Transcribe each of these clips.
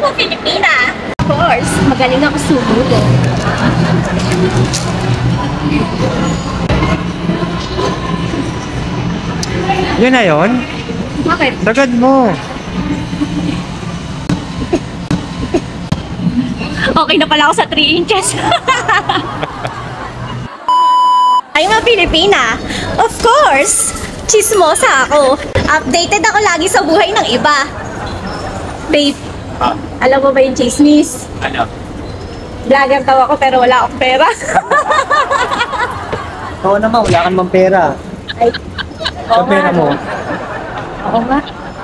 I'm a Filipina. Of course, magaling ako sumudo. Yun na yun? Bakit? Sagad mo. Okay na pala ako sa 3 inches. I'm a Filipina. Of course, chismosa ako. Updated ako lagi sa buhay ng iba. Babe, alam mo ba yung chismis? Ano? Vlogger daw ako pero wala akong pera. Oo naman, wala kang mang pera. Ay, Sa pera mo. Oo nga.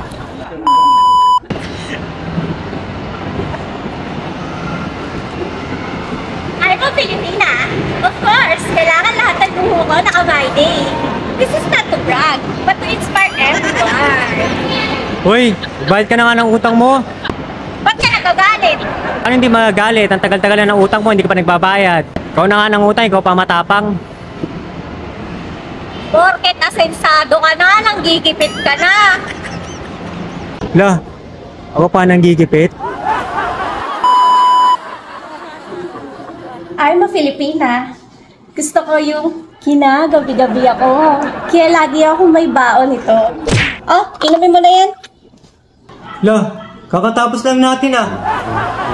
I'm a Filipina. Of course, kailangan lahat ng luho ko naka-Friday. This is not to brag, but to inspire everyone. Uy, bayad ka na nga ng utang mo. Ba't ka nagagalit? Ano hindi magagalit? Ang tagal-tagal na ng utang mo, hindi ka pa nagbabayad. Ikaw na nga ng utang, ikaw pa matapang. Porket asensado ka na, nanggigipit ka na. Lah, ako pa nang gigipit. I'm a Filipina. Gusto ko yung kinagabi-gabi ako. Kaya lagi ako may baon ito. Oh, inumin mo na yan. Lah, kakatapos lang natin ah.